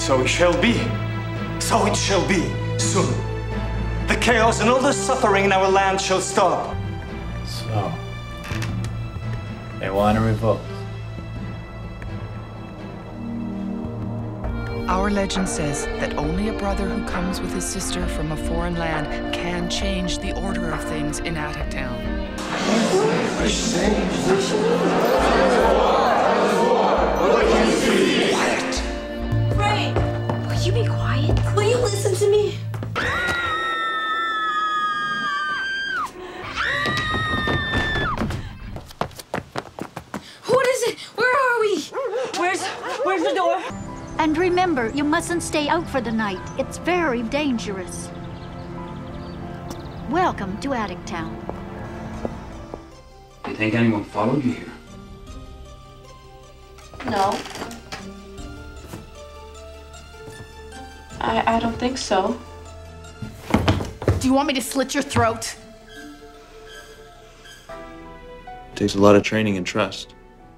So it shall be. So it shall be, soon. The chaos and all the suffering in our land shall stop. So, they want a revolt. Our legend says that only a brother who comes with his sister from a foreign land can change the order of things in Attic Town. Quiet! Ray! Will you be quiet? Will you listen to me? What is it? Where are we? Where's the door? And remember, you mustn't stay out for the night. It's very dangerous. Welcome to Attic Town. Do you think anyone followed you here? No. I don't think so. Do you want me to slit your throat? It takes a lot of training and trust.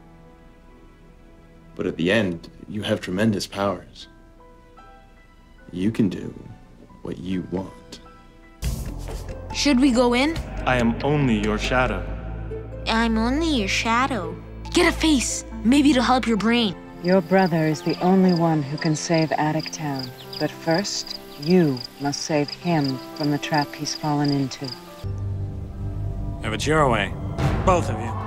But at the end, you have tremendous powers. You can do what you want. Should we go in? I am only your shadow. I'm only your shadow. Get a face. Maybe it'll help your brain. Your brother is the only one who can save Attic Town. But first, you must save him from the trap he's fallen into. Have it your way. Both of you.